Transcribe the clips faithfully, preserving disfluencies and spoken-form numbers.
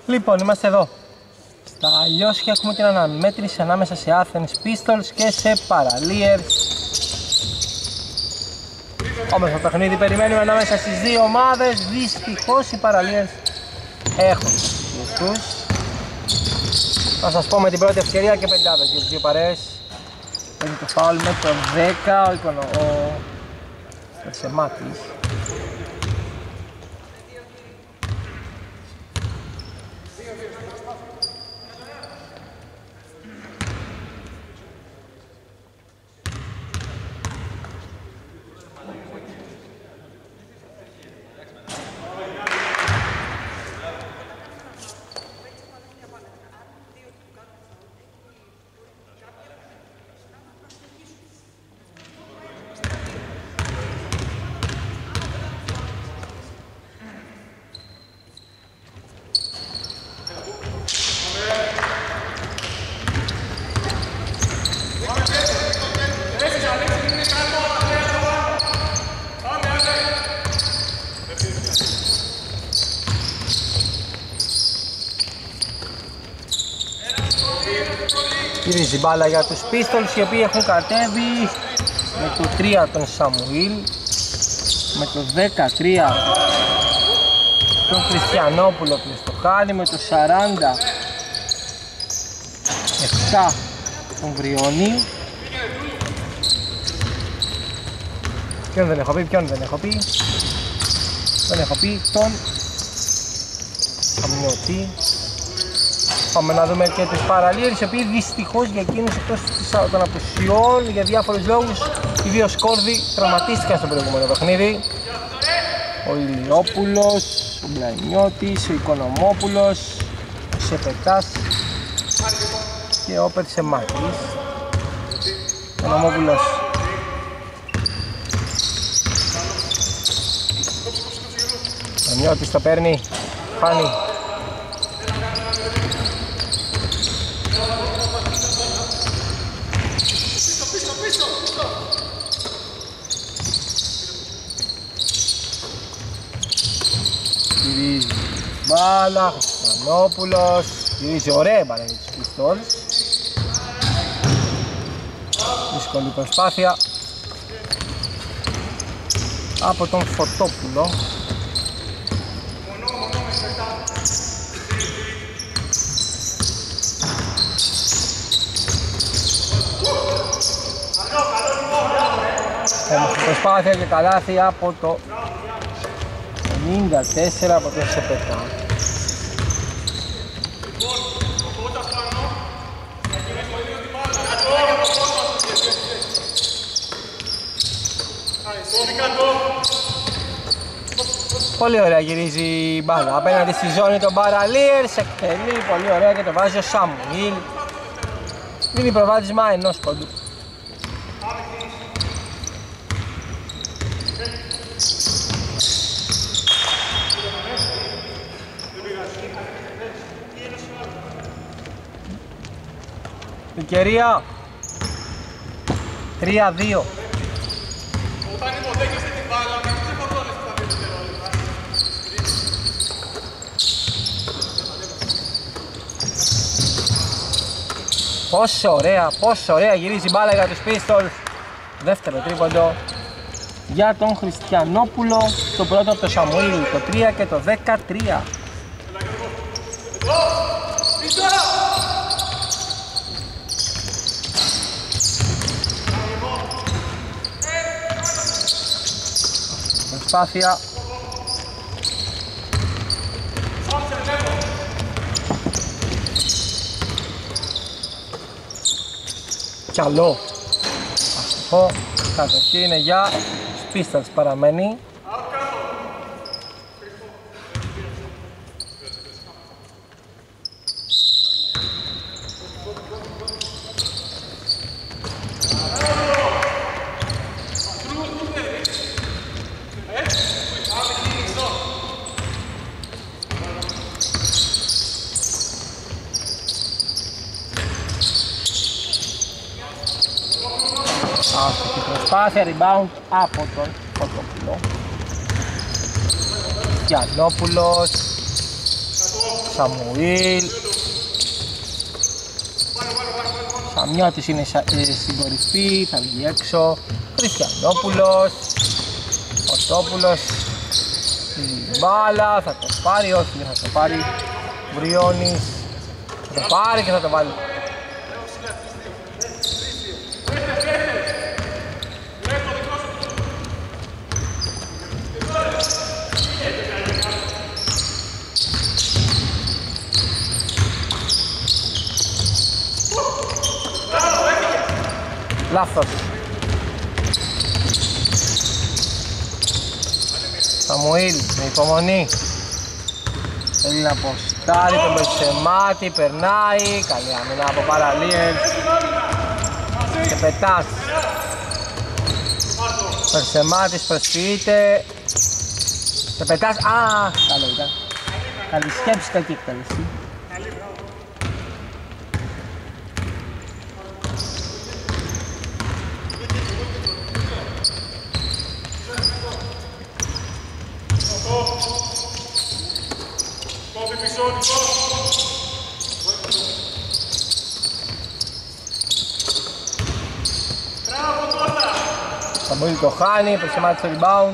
Λοιπόν, είμαστε εδώ στα αλλιώς και έχουμε την αναμέτρηση ανάμεσα σε Athens Pistols και σε Paraliers. Όμως το παιχνίδι περιμένουμε ανάμεσα στις δύο ομάδες. Δυστυχώς οι Paraliers έχουν τους. Θα σας πω με την πρώτη ευκαιρία και πεντάδες για τις δύο παρέες. Έχει το φάουλ με το δέκα, ο εικονο... ο... Σεμάτης. Γυρίζει μπάλα για τους Pistols, οι οποίοι έχουν κατέβει με το τρία τον Σαμουήλ, με το δεκατρία τον Χριστιανόπουλο που στο χάνει, με το σαράντα επτά τον Βριώνη. Ποιον δεν έχω πει, ποιον δεν έχω πει, τον έχω πει τον Αμνιωτή. Πάμε να δούμε και τους Paraliers, οι οποίοι δυστυχώς για εκείνους εκτός των απουσιών για διάφορους λόγους οι δύο σκόρδοι τραυματίστηκαν στο προηγούμενο παιχνίδι. Ο Ηλιόπουλος, ο Μπλανιώτης, ο Οικονομόπουλος, ο Σεπετάς και ο Περσεμάκης. Ο Οικονομόπουλος ο Μπλανιώτης το παίρνει, φάνει. Γυρίζει μπάλα, Χριστιανόπουλος, γυρίζει ωραία μπάλα για τους Pistols. Δύσκολη προσπάθεια από τον Φωτόπουλο. Όμως προσπάθεια και καλάθι από το ενενήντα τέσσερα από τον Σεπετά. Πολύ ωραία γυρίζει η μπάλα απέναντι στη ζώνη των Paraliers, εκτελεί πολύ ωραία και το βάζει ο Σαμουήλ. Δίνει προβάδισμα ενός πόντου. Ευκαιρία τρία δύο. Πόσο ωραία, πόσο ωραία γυρίζει η μπάλα για τους Pistols. Δεύτερο τρίποντο για τον Χριστιανόπουλο. Το πρώτο από το Σαμουήλ, το τρία και το δεκατρία. Προσπάθεια καλό αστοχό, κατοχή είναι για τους Pistols, παραμένει. Άστοχη προσπάθεια, rebound από τον Φωτόπουλο. Γιαννόπουλος, Σαμουήλ. Σαμιώτης είναι στην κορυφή, θα βγει έξω. Χριστιανόπουλος. Οτόπουλος. Στην μπάλα, θα το πάρει, όχι δεν θα το πάρει. Βριώνης. Θα το πάρει και θα το βάλει. Λάθος. Σαμουήλ με υπομονή. Θέλει να αποστάρει τον Περσεμάτη, περνάει. Καλή άμυνα από παραλίες. Και πετάς. Περσεμάτης προσφύγεται. Και πετάς. Α, καλό ήταν. Καλή σκέψη, κακή εκτέλεση. Σαμουήλ το χάνει, Περσεμάτης στο rebound.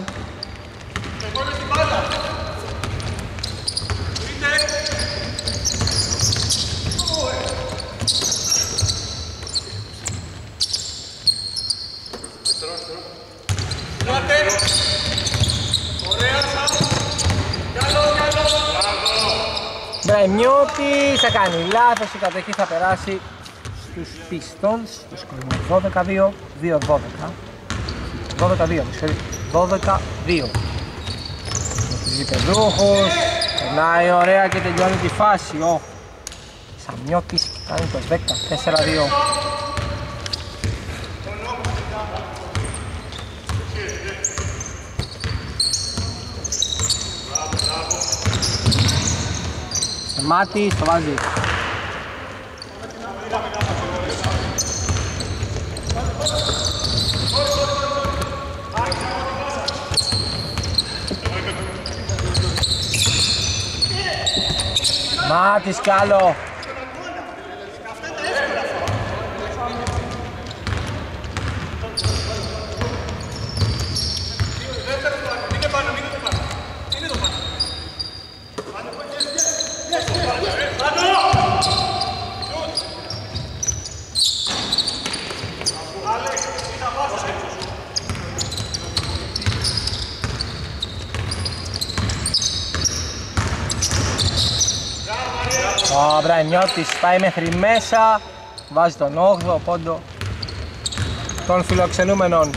Μπρεμιώτης θα κάνει λάθος, η κατοχή θα περάσει στους Pistons. Το σκορ είναι δώδεκα δύο, δύο δώδεκα. δώδεκα δύο, μισή, δώδεκα δύο. Με τους γηπεδούχους, περνάει ωραία και τελειώνει τη φάση. Ο Σαμιώτης κάνει το δεκατέσσερα δύο. Μάτι, το βάζει. Μάτις κι άλλο. Ο Μπρανιώτης πάει μέχρι μέσα, βάζει τον όγδοο πόντο των φιλοξενούμενων.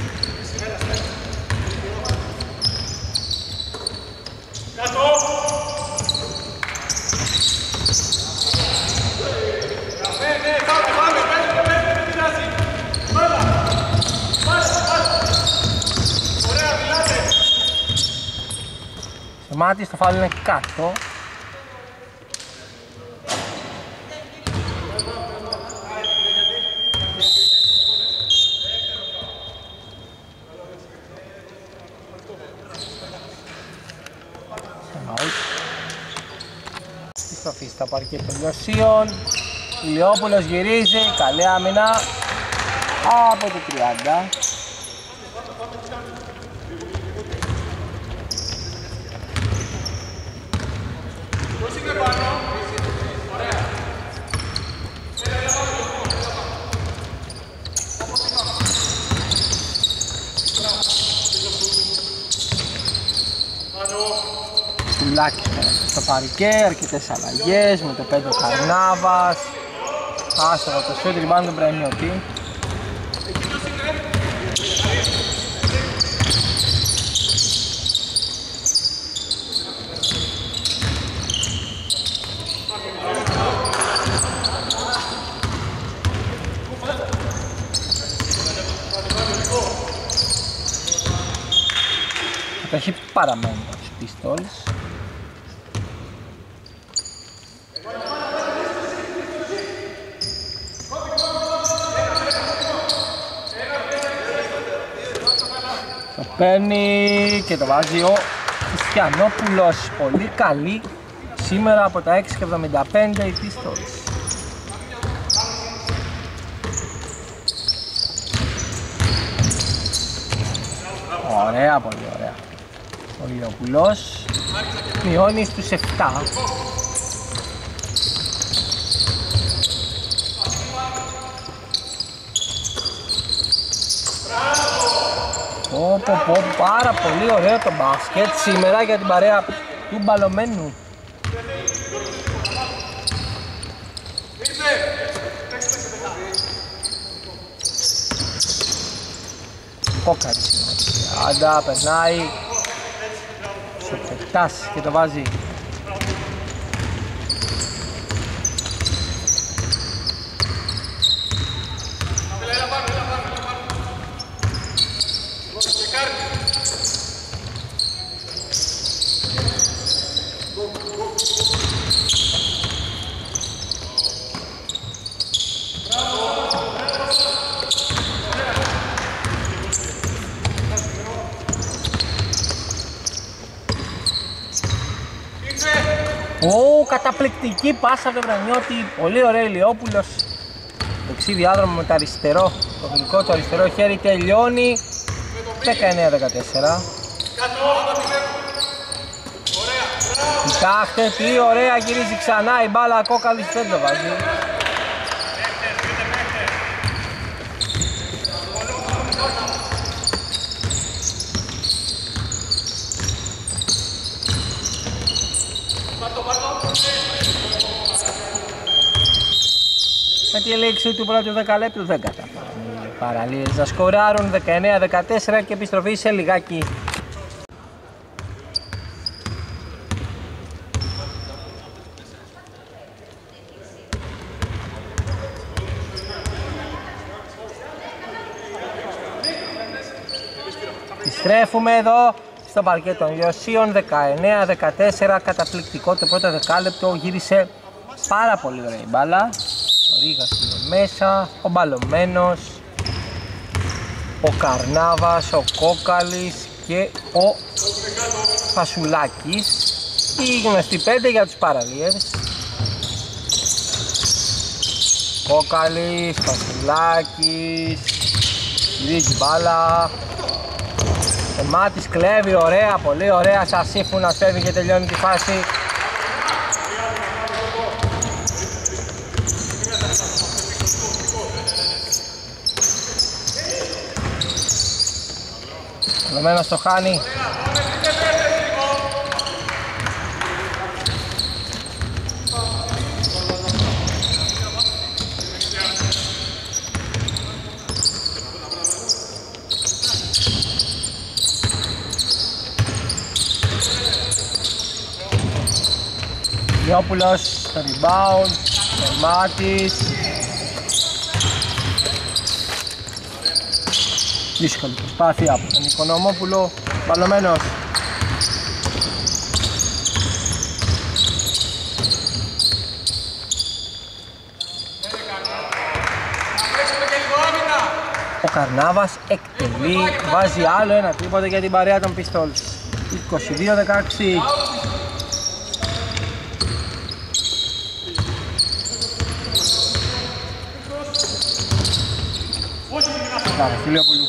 Ο Μάτης το φάουλ είναι κάτω. Στροφή στα παρκέ των Λιωσίων. Ηλιόπουλος γυρίζει, καλή άμυνα από το τριάντα. Σουλάκης στο παρκέ, αρκετές αλλαγές με το πέντε ο Καρνάβας. Άστοχο το σούτ, rebound τον Μπρεμιώτη. Το έχει παραμένει στους Pistols. Το παίρνει και το βάζει ο Χριστιανόπουλος. Πολύ καλή σήμερα από τα έξι και εβδομήντα πέντε οι Pistols. Ωραία, πολύ ωραία. Ο Λιόπουλος μειώνει στους επτά. Πω, πω, πω, πάρα πολύ ωραίο το μπάσκετ σήμερα για την παρέα του Μπαλωμένου. Κόκαρη Άντα, περνάει στο Πετάς και το βάζει. Ω, καταπληκτική πάσα από τον Βρανιώτη, πολύ ωραία Ηλιόπουλος. Δεξί διάδρομο με το αριστερό, το γλυκό το αριστερό χέρι τελειώνει δεκαεννέα δεκατέσσερα. Κοιτάξτε τι ωραία γυρίζει ξανά η μπάλα, Κόκαλης δεν το βάζει. Με τη λήξη του πρώτου δεκαλέπτου δεν καταφέρουν οι παραλίες να σκοράρουν. Δεκαεννέα δεκατέσσερα και επιστροφή σε λιγάκι. Επιστρέφουμε εδώ στο παρκέ των Λιωσίων. Δεκαεννέα δεκατέσσερα, καταπληκτικό το πρώτο δεκάλεπτο, γύρισε πάρα πολύ ωραία η μπάλα. Ο Ρίγας είναι μέσα, ο Μπαλωμένος, ο Καρνάβας, ο Κόκαλης και ο Φασουλάκης. Οι γνωστοί πέντε για τους παραλίες. Κόκαλης, Φασουλάκης, γυρίζει μπάλα. Ο Μάτης κλέβει, ωραία, πολύ ωραία, Σασίφουνας φεύγει και τελειώνει τη φάση. Λωμένος το χάνει. Γιώπουλος στο rebound, Μάτης. Δύσκολη προσπάθεια από τον Οικονομόπουλο, Μπαλωμένος. Ο Καρνάβας εκτελεί, βάζει άλλο ένα τρίποντο για την παρέα των Pistols. είκοσι δύο δεκαέξι. Φιλιόπουλου.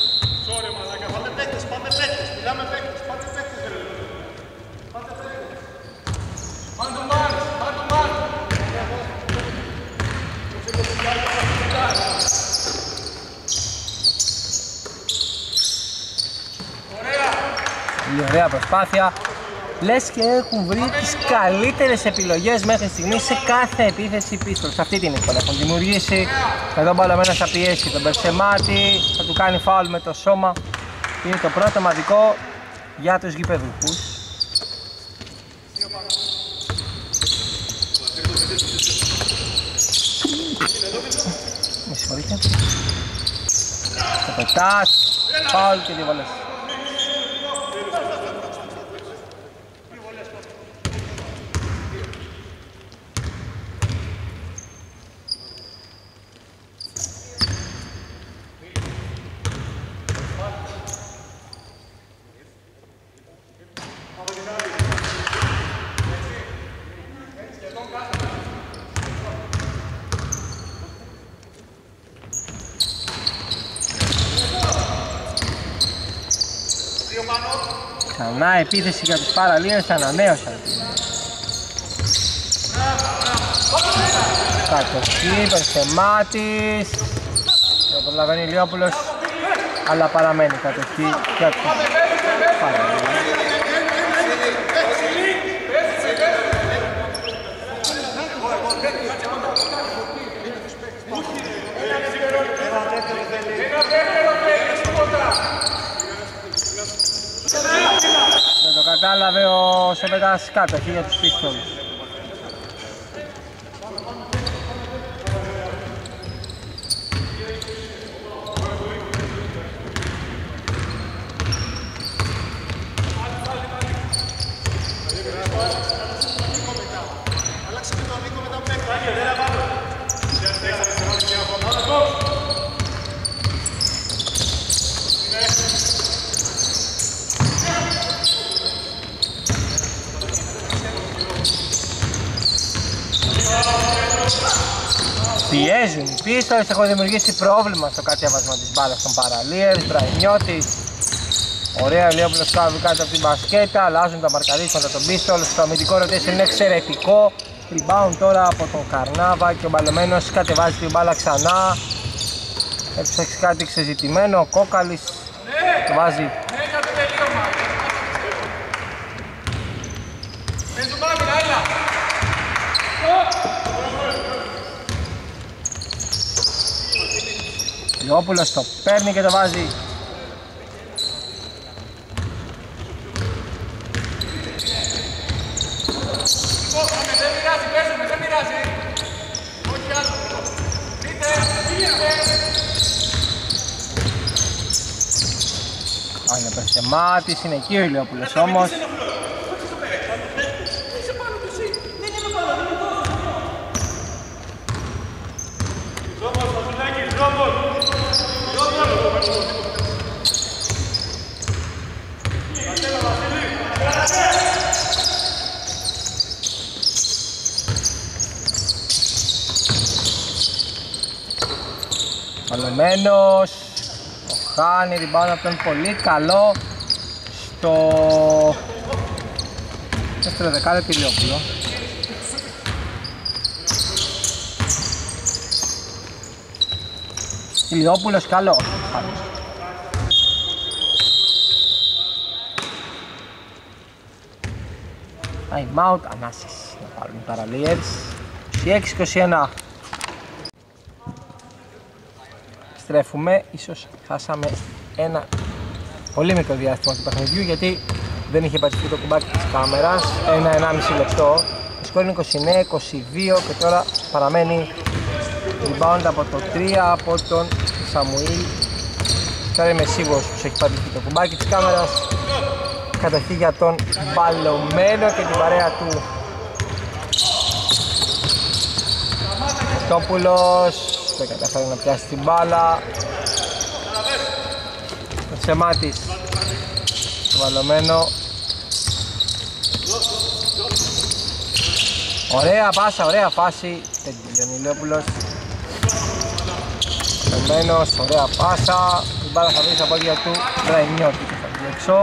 Η ωραία προσπάθεια. Λες και έχουν βρει τις καλύτερες επιλογές μέχρι στιγμής σε κάθε επίθεση Pistols. Σε αυτή την εικόνα έχουν δημιουργήσει. Εδώ Μπαλωμένος θα πιέσει τον Μπερσεμάτη, θα του κάνει φάουλ με το σώμα. Είναι το πρώτο μαδικό για τους γηπεδούχους. Με συγχωρείτε. Το πετάς, φάουλ και δύο βολές. Ξανά επίθεση για τους παραλίες, ανανέωσαν. Κατοχή, Περσεμάτης. Το προλαβαίνει Ηλιόπουλος, αλλά παραμένει κατοχή για τους παραλίες. Δεν το κατάλαβε ο Σεπετάς, κατοχή για τους Pistols. Πιέζουν οι Pistols, έχουν δημιουργήσει πρόβλημα στο κατέβασμα της μπάλας των Παραλίες. Μπραϊνιώτης, ωραία, Ηλιόπουλος κάβει κάτω από την μπασκέτα, αλλάζουν τα μαρκαρίσματα των Pistols. Το αμυντικό rotation είναι εξαιρετικό. Rebound τώρα από τον Καρνάβα και ο μπαλωμένος κατεβάζει την μπάλα ξανά. Έψαξε κάτι ξεζητημένο, ο Κόκαλης το βάζει. Ηλιόπουλος το παίρνει και το βάζει. Αν είναι Περσεμάτης, είναι εκεί ο Ηλιόπουλος όμως. Παλωμένος, ο Χάνι, rebound από τον πολύ καλό στο δεύτερο δεκάλεπτο Ηλιόπουλο. Ηλιόπουλος καλό. Time out, ανάσες να πάρουν οι Παραλίες. είκοσι έξι είκοσι ένα. Στρέφουμε, ίσως χάσαμε ένα πολύ μικρό διάστημα του παιχνιδιού γιατί δεν είχε πατηθεί το κουμπάκι της κάμερας. Ένα ενάμιση λεπτό. Το σκορ είναι είκοσι εννέα είκοσι δύο και τώρα παραμένει rebound από το τρία από τον Σαμουήλ. Τώρα είμαι σίγουρος πως έχει πατηθεί το κουμπάκι της κάμερας. Κατοχή για τον Μπαλωμένο και την παρέα του. Τόπουλος δεν καταφέρει να πιάσει την μπάλα. Ο Σεμάτης, το Βαλωμένο. Ωραία πάσα, ωραία φάση. Δεν τελειώνει ο Ηλιόπουλος. Βαλωμένος, ωραία πάσα. Η μπάλα θα βρει στα πόδια του Μπραϊνιώτη και θα βγει έξω.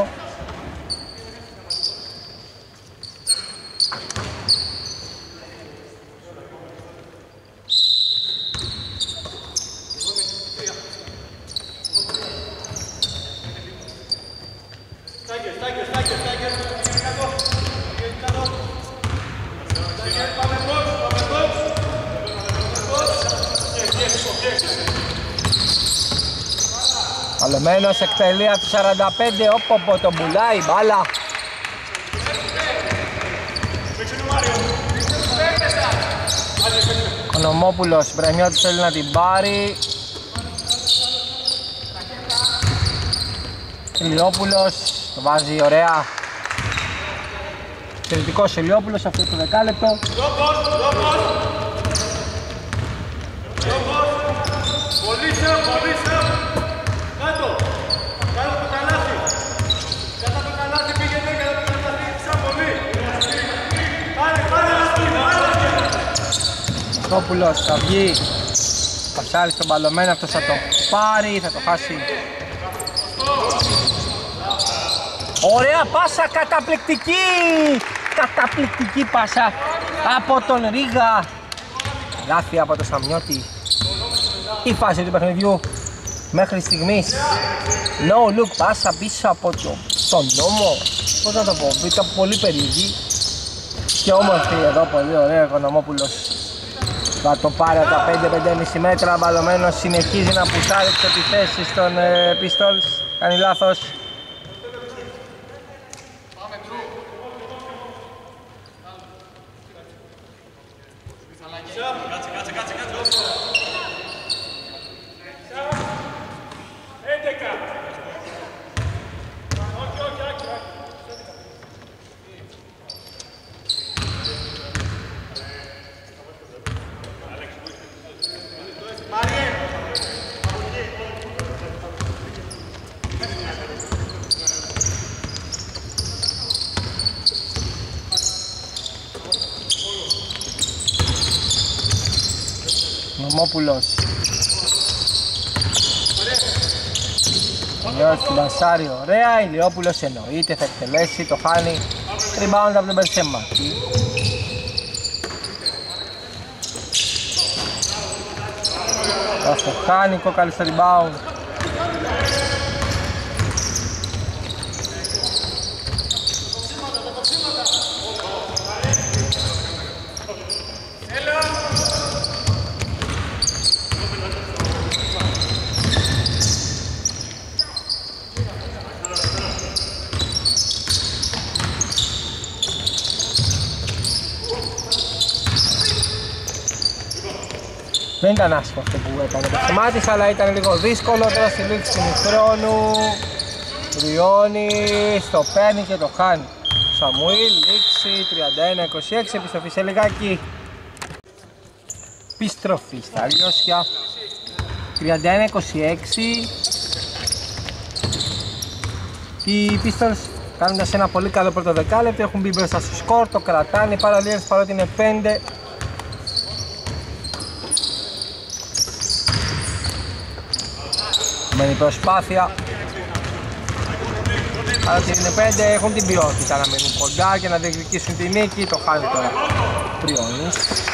Παλωμένος εκτελεί από σαράντα πέντε, όποπο τον πουλάει μπάλα. Ο Νομόπουλος, Μπραϊνιώτης θέλει να την πάρει. Ηλιόπουλος, το βάζει ωραία. Εξαιρετικός Ηλιόπουλος αυτό το δεκάλεπτο. Κόπουλος θα βγει, πασάρει στον Μπαλωμένο, αυτός θα το πάρει, θα το χάσει. Ωραία πάσα, καταπληκτική! Καταπληκτική πάσα από τον Ρίγα. Λάθη από το Σαμιώτη. Η φάση του παιχνιδιού μέχρι στιγμής. No look, πάσα πίσω από το, τον νόμο. Πώς να το πω, ήταν πολύ περίεργη και όμορφη εδώ, πολύ ωραίο Οικονομόπουλος. Θα το πάρει από τα πέντε πέντε κόμμα πέντε μέτρα, μπαλωμένος συνεχίζει να πουσάρει τις επιθέσεις των ε, Pistols. Κάνει λάθος. Νομόπουλος. Νιώθει Μπασάρι, ωραία. Ηλιόπουλος εννοείται, θα εκτελέσει, το χάνει. Rebound από τον Μπερσεμάκη. Θα το χάνει, κόκαλη στο rebound. Δεν ήταν άσχημο αυτό που έκανε το Σταμάτης, αλλά ήταν λίγο δύσκολο. Τώρα στη λήξη του χρόνου Ριώνει, στο παίρνει και το χάνει. Σαμουήλ, λήξη τριάντα ένα είκοσι έξι, επιστροφή σε λιγάκι. Επιστροφή στα Λιώσια τριάντα ένα είκοσι έξι. Οι Pistols κάνοντας ένα πολύ καλό πρώτο δεκάλεπτο έχουν μπει μπροστά στο σκορ, το κρατάνε οι Parallels παρότι είναι πέντε. Μένει προσπάθεια, αλλά και είναι πέντε, έχουν την ποιότητα να μείνουν κοντά και να διεκδικήσουν τη νίκη. Το χάνει τώρα Πριώνης.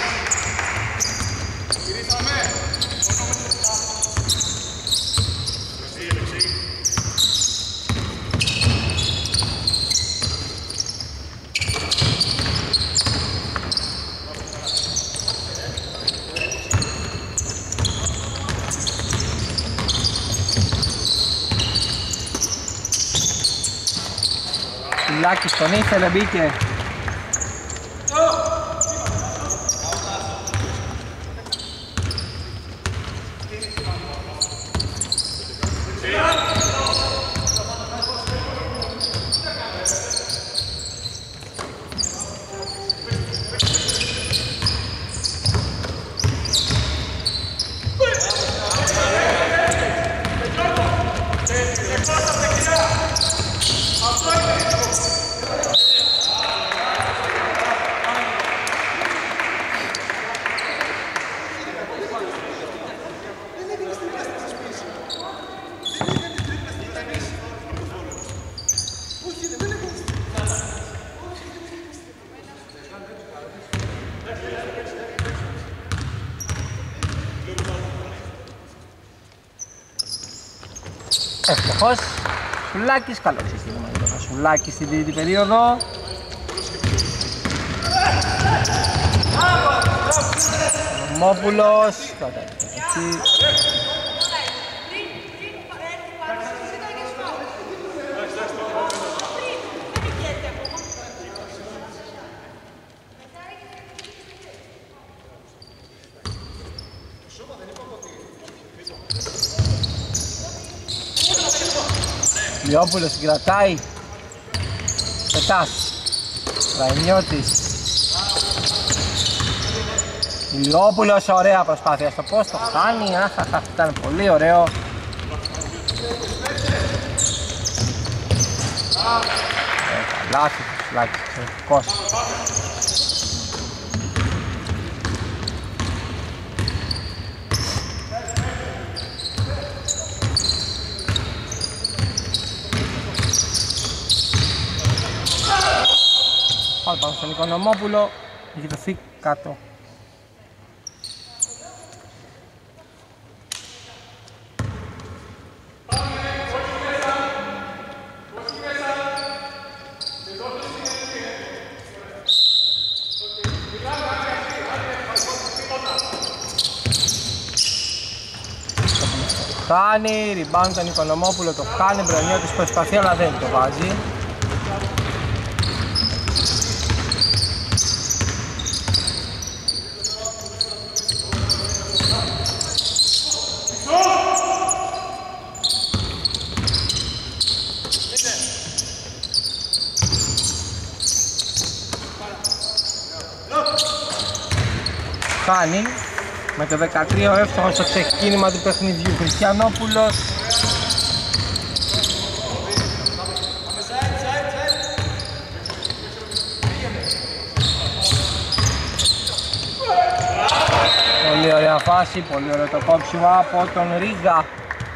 Λάκης τον ήθελε, μπήκε. Ευτυχώς, Σουλάκης, καλό σύστημα για τον Σουλάκη στην τρίτη περίοδο. Νομόπουλος, Λιόπουλος συγκρατάει. Πετάς Ραϊνιώτης. Λιόπουλος, ωραία προσπάθεια στο post, το χάνει. Αχ, ήταν πολύ ωραίο. Λάθη, λάθη, εξαιρετικός. στον Οικονομόπουλο, έχει δοθεί κάτω. Χάνει, rebound τον Οικονομόπουλο, το χάνει, Μπρονιώτης προσπαθεί αλλά δεν το βάζει. Χάνει. Με το δεκατρία ο εύστοχος στο ξεκίνημα του παιχνιδιού, Χριστιανόπουλος. Πολύ ωραία φάση, πολύ ωραίο το κόψιμο από τον Ρίγα.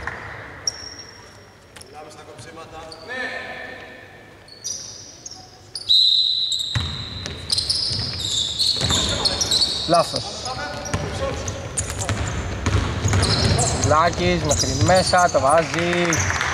Λάθος. Λάκης μέχρι μέσα, το βάζει.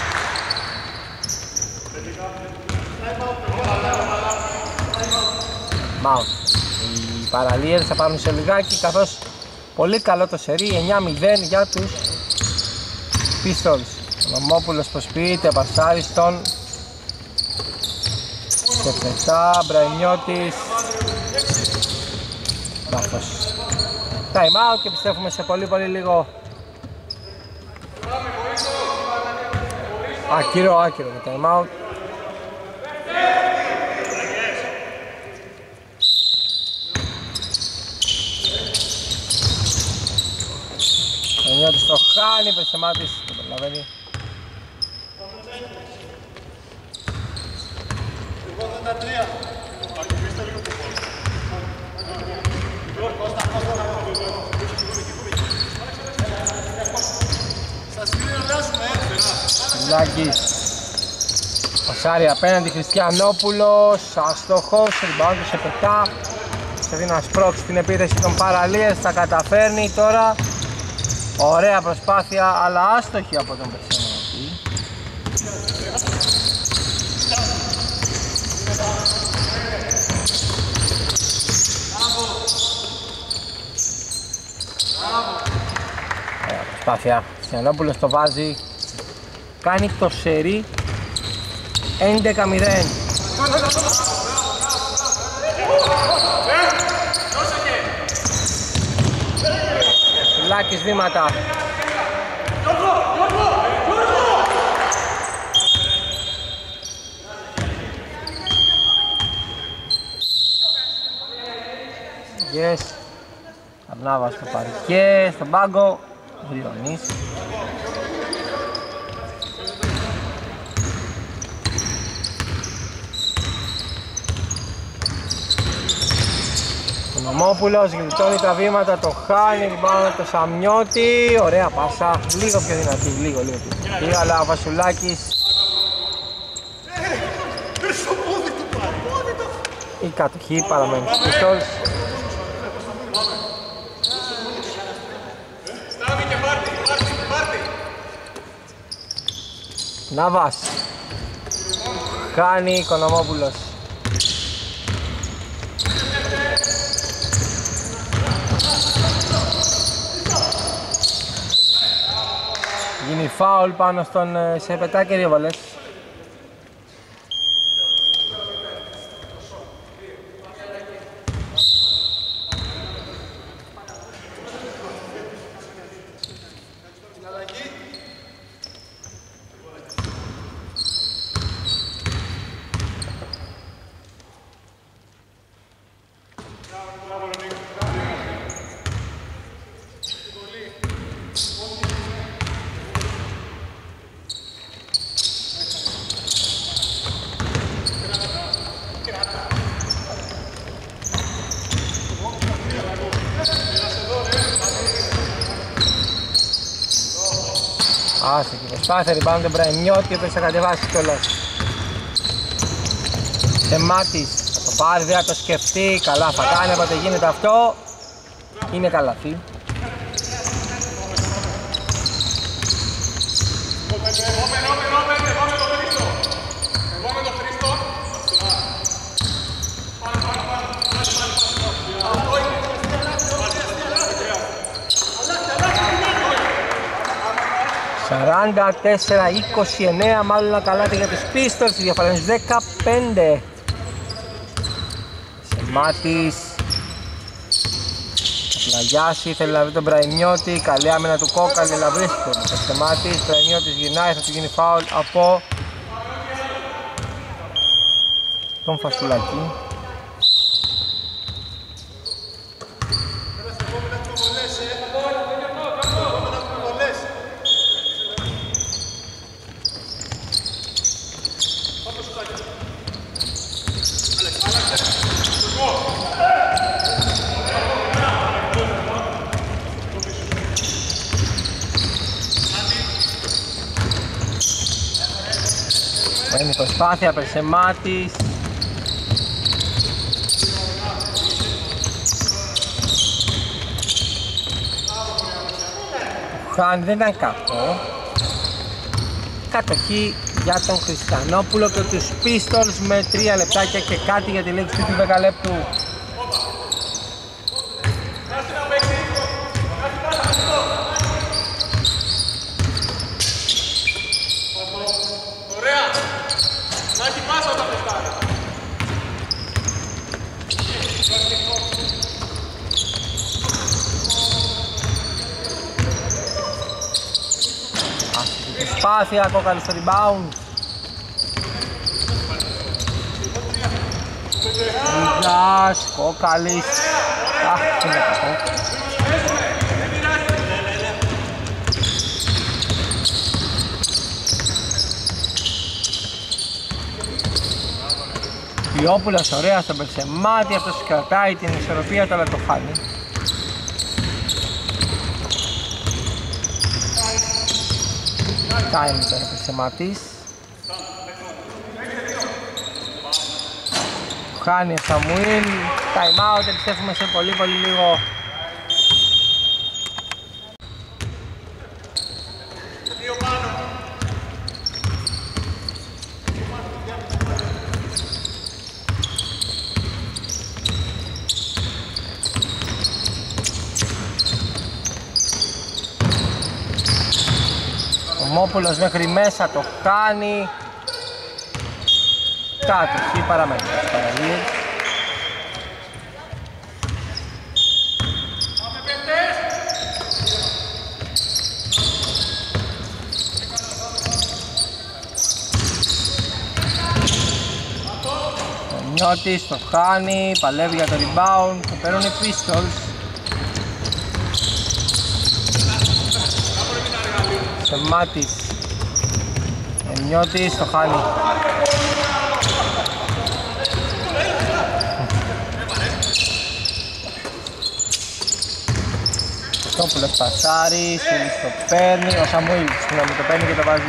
Μάουτ. Οι παραλίες θα πάρουν σε λιγάκι, καθώς πολύ καλό το σερί, εννιά μηδέν για τους Pistols. Ο Νομόπουλος προσποιείται, πασάρει στον Σεφετά, Μπραημιώτης. Λάθος. Time out και επιστρέφουμε σε πολύ πολύ λίγο. Άκυρο, άκυρο το time out. Ο Νιώτης το χάνει, Πεσσεμάτης, το προλαβαίνει. Λάκης. Πασάρι απέναντι, Χριστιανόπουλος, αστοχός, rebound σε πετά. Σε δίνει να σπρώξει την επίθεση των παραλίες, τα καταφέρνει τώρα. Ωραία προσπάθεια, αλλά άστοχη από τον Πεσσεμάτη. Ωραία προσπάθεια, Χριστιανόπουλος το βάζει. Κάνει το σερί έντεκα μηδέν. Λάκης βήματα. Yes. Αρνάβα στο παρκέ, στον πάγκο. Βριονής. Ο Νομόπουλος γλιτώνει τα βήματα, το χάνει, rebound το Σαμιώτη. Ωραία πάσα, λίγο πιο δυνατή, λίγο λίγο πιο δυνατή, αλλά ο Βασουλάκης. Η κατοχή παραμένει στους Pistols. Ναβάς. Χάνει Οικονομόπουλος. Γίνει φάουλ πάνω στον Σεπετά και δύο βολές. Άστοχη προσπάθεια, rebound τον Μπραημιώτη, ο οποίος θα κατεβάσει κιόλας. Σεμάτης, θα το πάρει, δεν θα το σκεφτεί, καλά θα κάνει, όποτε γίνεται αυτό είναι καλαθί. σαράντα τέσσερα είκοσι εννέα, μάλλον ένα καλάτι για τους Pistols, η διαφορά είναι δεκαπέντε. Σεμάτης Πλαγιάση, θέλει να βρει τον Μπραϊνιώτη, καλή άμυνα του Κόκαλη, αλλά βρίσκεται το Σεμάτης, Μπραϊνιώτης γυρνάει, θα του γίνει φάουλ από τον Φασουλάκη. Είναι προσπάθεια, Περσεμάτης. Ο Χάν δεν ήταν κακό. Κατοχή για τον Χριστιανόπουλο και τους Pistols με τρία λεπτάκια και κάτι για τη λήξη του δέκα λεπτού. Προσπάθεια, Κόκαλη στο rebound. Γκάς, Κόκαλης. Αχ, είναι κακό. Πιόπουλος ωραία στον Περσεμάτη, αυτός κρατάει την ισορροπία του αλλά το χάνει. Time τώρα Περσεμάτης. Χάνει ο Σαμουήλ. Time out, επιστρέφουμε σε πολύ πολύ λίγο. Μόπουλος μέχρι μέσα το κάνει. Κάτω, παραμένει στις παραλίες. Ο Νιώτης το χάνει, παλεύει για το rebound, το παίρνουν οι Pistols. Σεμάτης, ο Νιώτης το χάνει. Χριστόπουλος πασάρει, Σούλης το παίρνει, ο Σαμουήλ συγγνώμη το παίρνει και το βάζει.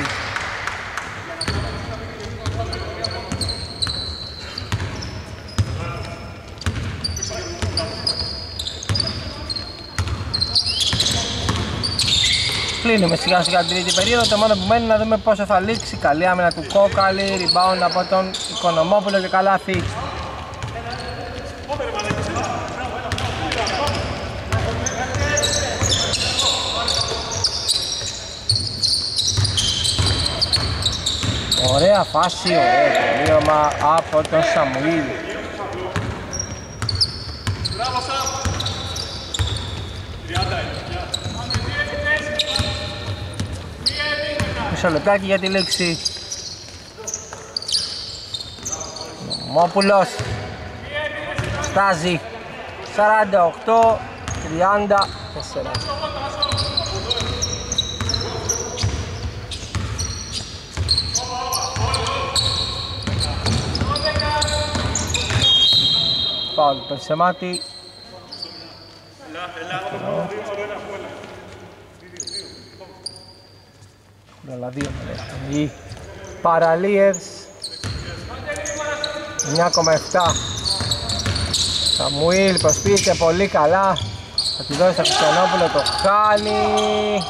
Κλείνουμε σιγά σιγά την τρίτη περίοδο, το μόνο που μένει να δούμε πόσο θα λήξει. Καλή άμυνα του Κόκαλη, rebound από τον Οικονομόπουλο και καλάθι. Ωραία φάση, ωραίο τελείωμα από τον Σαμουήλ. Μισό λεπτάκι για τη λήξη. Νομόπουλος φτάζει σαράντα οκτώ τριάντα τέσσερα. Φάουλ Περσεμάτη. Αλλά δύο με οι παραλίες εννιά κόμμα επτά Σαμουήλ προσποιείται πολύ καλά. Θα τη δώσει στο Χριστιανόπουλο, το χάνει.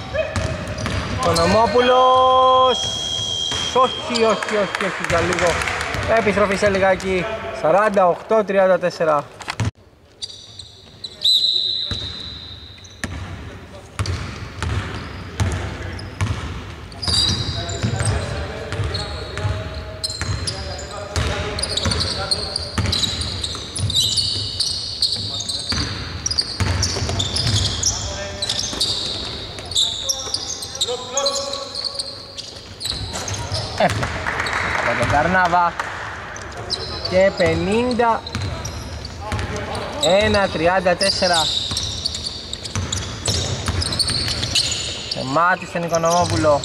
Οικονομόπουλος. Όχι, όχι, όχι, όχι, για λίγο. Επιστροφή σε λιγάκι. σαράντα οκτώ τριάντα τέσσερα. Από τον Καρνάβα και πενήντα ένα τριάντα τέσσερα. Μάτι στον Οικονομόπουλο.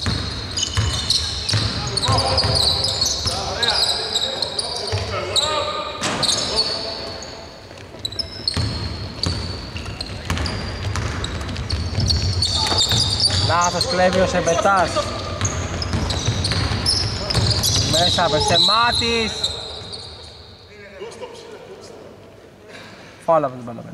Λάθος, κλέβει ο Σεμπετάς. Μέσα πέστε Μάτης. Φάουλ από την μπάλα.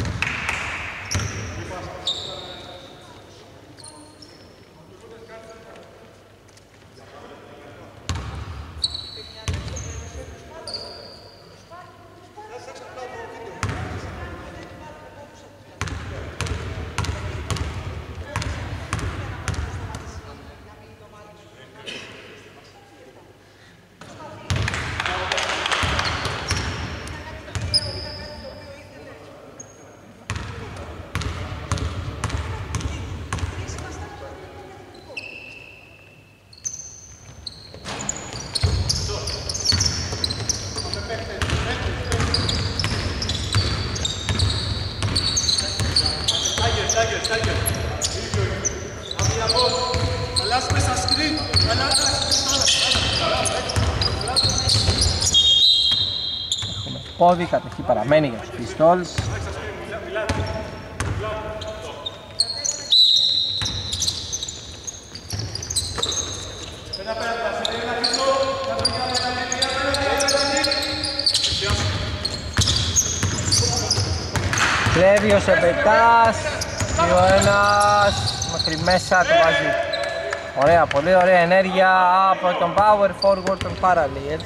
Πόδι, κατοχή παραμένει για τους Pistols. Κλέβει ο Σεμπετάς, δύο ένα μέχρι μέσα το βάζει. Ωραία, πολύ ωραία ενέργεια από τον power forward των Parallels.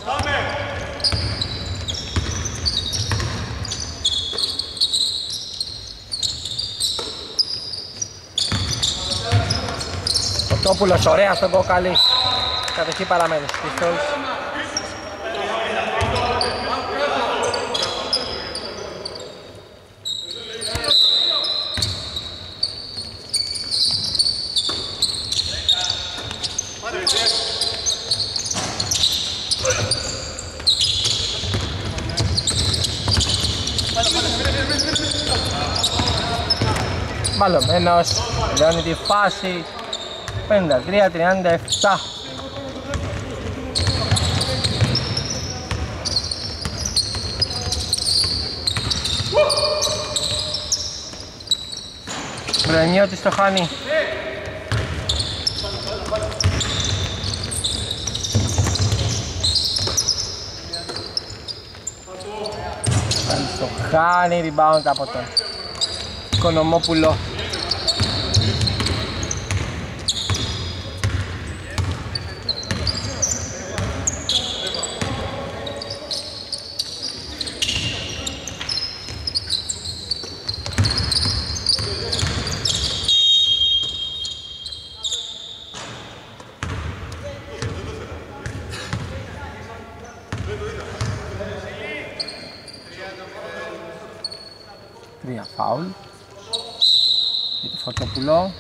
Κοτόπουλος ωραία στον κόκαλη. Κατοχή παραμένει στους Pistols. Μπαλωμένος, τελειώνει τη φάση. πενήντα τρία τριάντα επτά. Βρενιώτης το χάνει. Το χάνει, rebound από τον Οικονομόπουλο. Τρία φάουλ για το Φωτόπουλο.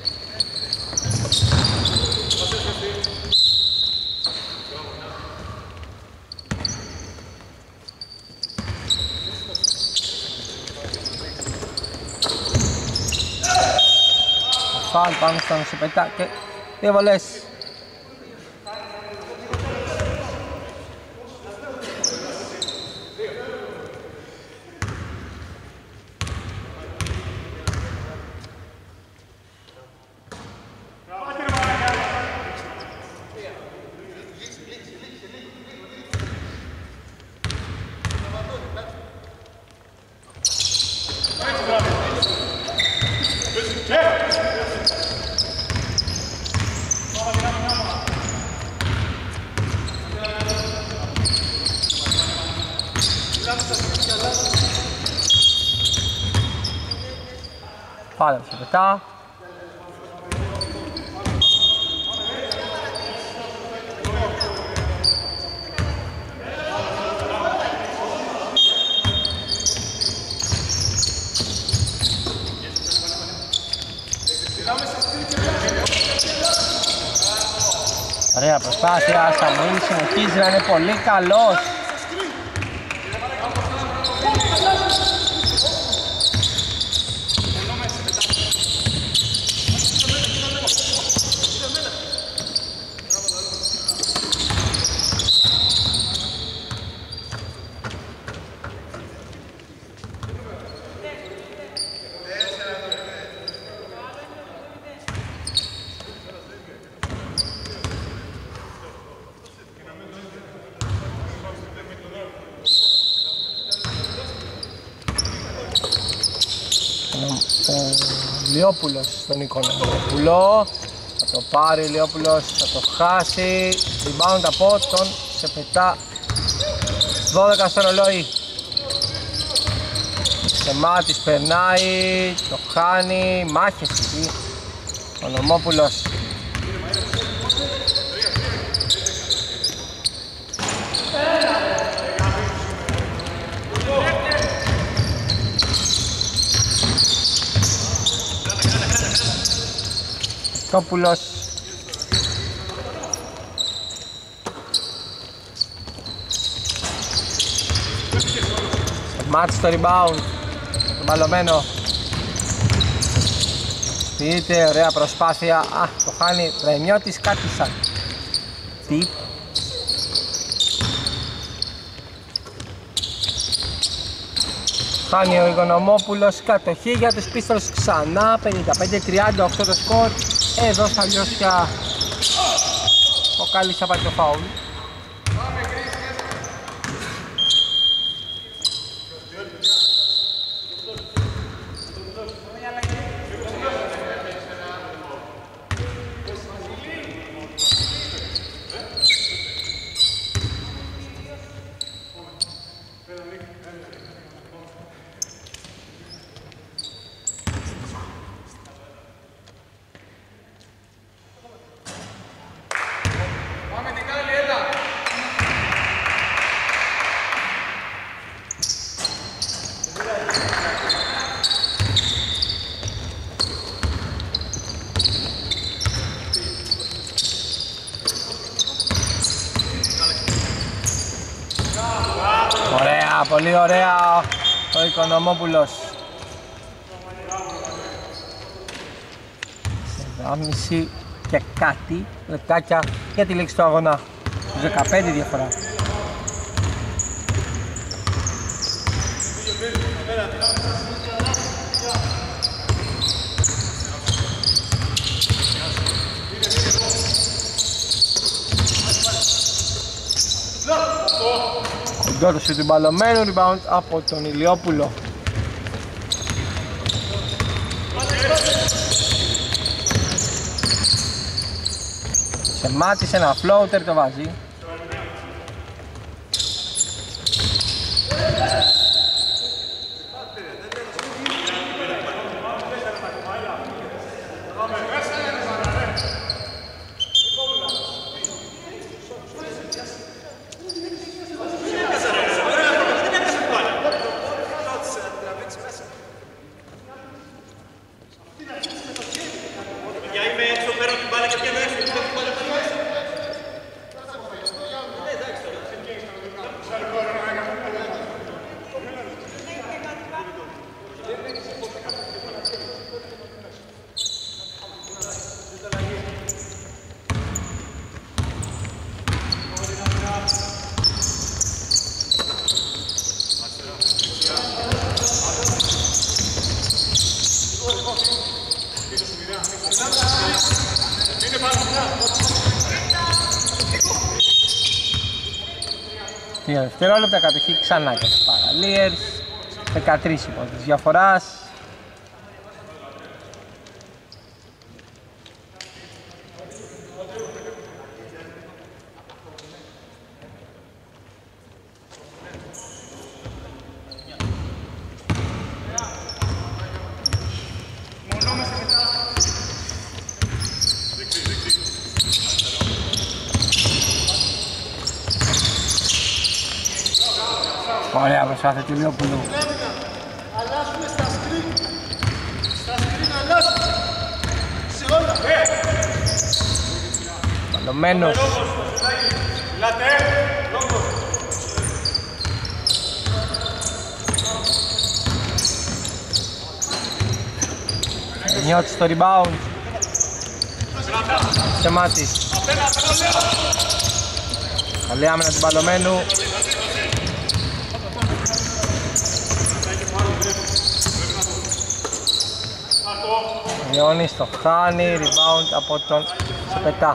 Φάουλ πάνω στον Σεπετά και δύο βολές. Πάλευε σε πετά. Ωραία προσπάθεια, Σαμουήλ συνεχίζει να είναι πολύ καλός. Λιόπουλος στον Οικονομόπουλο, θα το πάρει ο Λιόπουλος, θα το χάσει, rebound από τον Σεπετά, δώδεκα στο ρολόι. Σεμάτης περνάει, το χάνει, μάχες εκεί, Οικονομόπουλος. Κόπουλος. Μάτς στο rebound, το μπαλωμένο. Σπίτε, ωραία προσπάθεια. Α, το χάνει Τρεμιώτης, κάτι σαν τύπ. Χάνει ο Οικονομόπουλος, κατοχή για τους Pistons ξανά, πενήντα πέντε τριάντα οκτώ το σκορ. Εδώ στα Λιώσια ο Κάλλης θα πάρει το φάουλ. Πολύ ωραία ο Οικονομόπουλος. Σε δάμιση και κάτι λεπτάκια για τη λήξη του αγώνα. δεκαπέντε διαφορά. Κοντό του μπαλωμένου, rebound από τον Ηλιόπουλο. Σε μάτισε ένα floater, το βάζει. Δύο δευτερόλεπτα κατοχή ξανά και τους Παραλίερς. δεκατρείς υπό της διαφοράς. Ωραία προσπάθεια του Λιόπουλου. Αλλάζουμε στα σκριν. Στα σκριν αλλάζουμε. Σε όλα. Παλωμένος. Νιώτης στο rebound. Σεμάτης. Καλή άμυνα του Παλωμένου. Ιώνης το χάνει, rebound από τον Σπετά.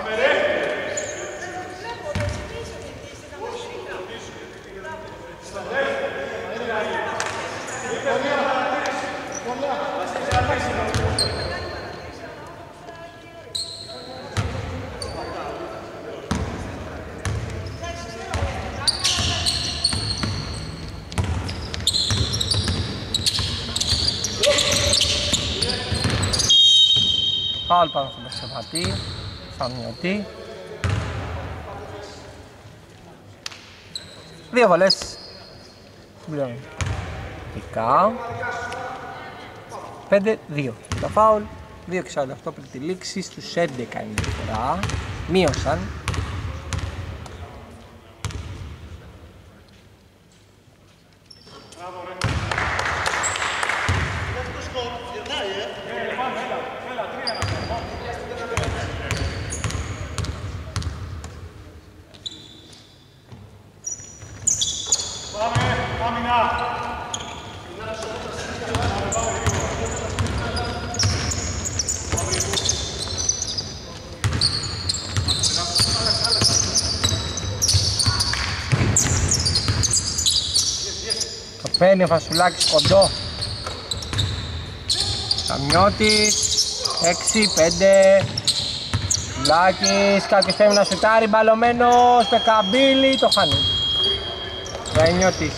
Φάουλ πάνω στον Περσεβατή, Σαμιωτή. Δύο βολές. Συμπληρώνει. Δικά. πέντε δύο. Τα φάουλ. δύο και σαράντα οκτώ πριν τη λήξη. Στους έντεκα είναι η φορά. Μείωσαν. Παίρνει ο Φασουλάκης κοντό. Σαμιώτης. έξι πέντε. Φασουλάκης. Κάποιος θέλει να σουτάρει. Μπαλωμένος. Πεκαμπίλη. Το χάνει. Ραϊνιώτης.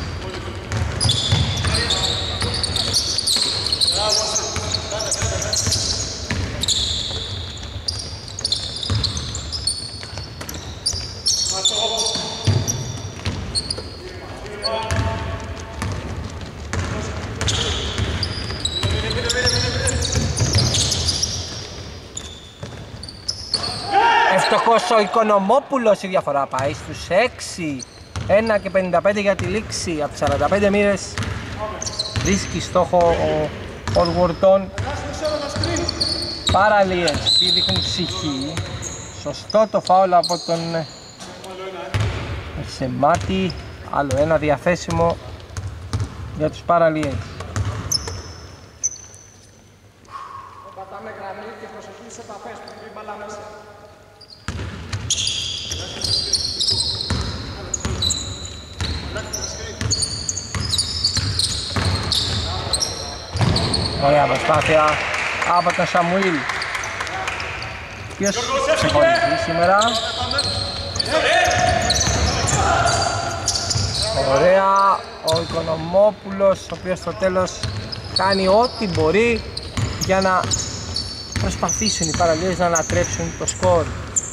Ευτυχώς ο Οικονομόπουλος, η διαφορά πάει στους έξι. ένα και πενήντα πέντε για τη λήξη. Από τις σαράντα πέντε μοίρες βρίσκει στόχο ο Οργουρτών. Παραλίες που δείχνουν ψυχή. Σωστό το φάουλ από τον Σεμάτη. Άλλο ένα διαθέσιμο για τους παραλίες. Πατάμε γραμμή και προσοχή σε επαφές που είναι μπαλά μέσα. Ωραία προσπάθεια από τον Σαμουήλ. Ποιος ξεχωρίζει σήμερα. Ωραία ο Οικονομόπουλος, ο οποίος στο τέλος κάνει ό,τι μπορεί για να προσπαθήσουν οι παραλίες να ανατρέψουν το σκορ.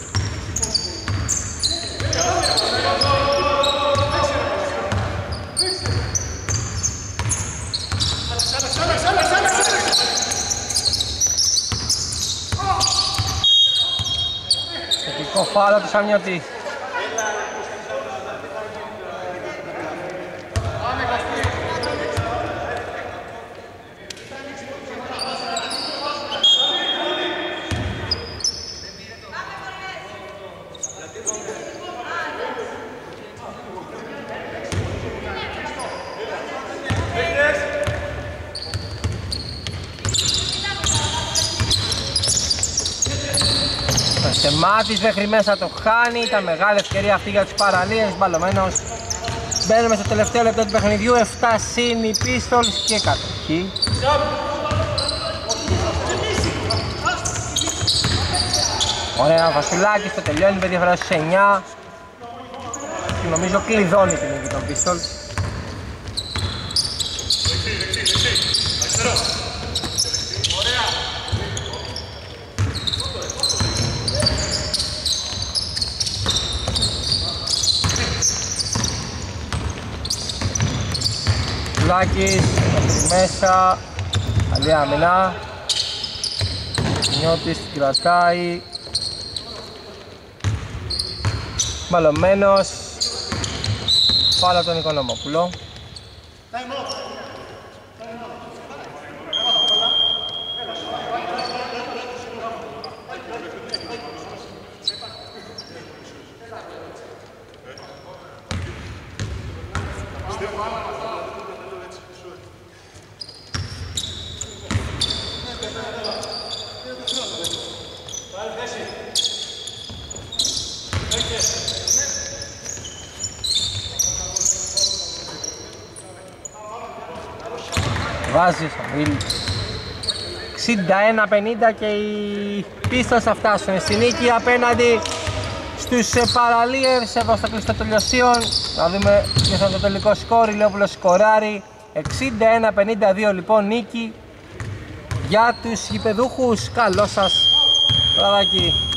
Θετικό φάουλ του Σαμιώτη. Σεμάτης μέχρι μέσα το χάνει, ήταν μεγάλη ευκαιρία αυτή για τους παραλίες. Μπαλωμένος. Μπαίνουμε στο τελευταίο λεπτό του παιχνιδιού, επτά συν οι Pistols και κατοχή. Ωραία, ο Βασιλάκης το τελειώνει με διαφορά στους εννιά. Και νομίζω κλειδώνει την νίκη των Pistols. Κουλάκης, μέσα, καλή άμυνα. Νιώτης την κρατάει. Μαλωμένος. Φάουλ τον Οικονομόπουλο. Βάζει στο Βίλ. εξήντα ένα πενήντα και οι Pistons θα φτάσουν στη νίκη απέναντι στους Paraliers εδώ στο κλειστό τελειωσίων. Να δούμε ποιος θα είναι το τελικό σκόρ. Ηλιόπουλος σκοράρει. εξήντα ένα πενήντα δύο λοιπόν νίκη για τους γηπεδούχους. Καλό σας βραδάκι.